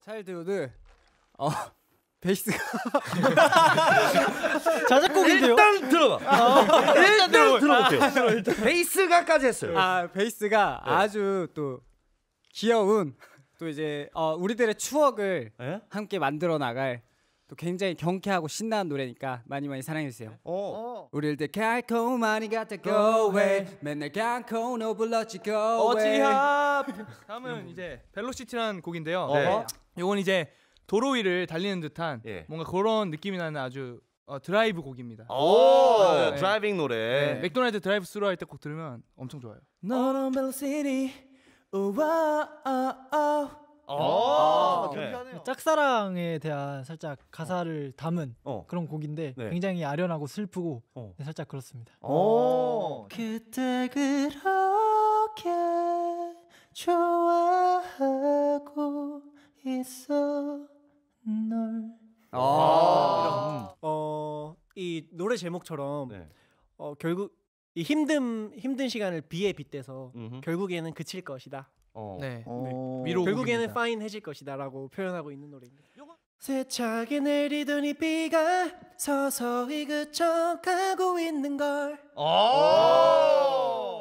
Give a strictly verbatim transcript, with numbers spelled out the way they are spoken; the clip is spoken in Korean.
차일드우드 어 베이스가 자작곡인데요? 일단 들어봐. 일단 들어볼게요. 베이스가까지 했어요. 아 베이스가 네. 아주 또 귀여운 또 이제 어, 우리들의 추억을 에? 함께 만들어 나갈 또 굉장히 경쾌하고 신나는 노래니까 많이 많이 사랑해 주세요. 어. 우리들 갈고 많이 갔다 go away 맨날 강코 너 불렀지 go away. 어찌합. 다음은 이제 벨로시티라는 곡인데요. 네. 이건 이제 도로 위를 달리는 듯한 예. 뭔가 그런 느낌이 나는 아주 어, 드라이브 곡입니다. 오, 네. 드라이빙 노래. 네. 맥도날드 드라이브 스루 할 때 곡 들으면 엄청 좋아요. 너는 벨로시티 우와 어, 네. 짝사랑에 대한 살짝 가사를 담은 어. 그런 곡인데 네. 굉장히 아련하고 슬프고 어. 네, 살짝 그렇습니다. 오. 그때 그렇게 좋아하고 있어 널. 아. 어, 이 노래 제목처럼 네. 어, 결국 이 힘든 힘든 시간을 비에 빗대서 음흠. 결국에는 그칠 것이다. 어. 네. 어. 위로 결국에는 파인해질 것이다라고 표현하고 있는 노래입니다. 세차게 내리던 이 비가 서서히 그쳐가고 있는 걸. 오.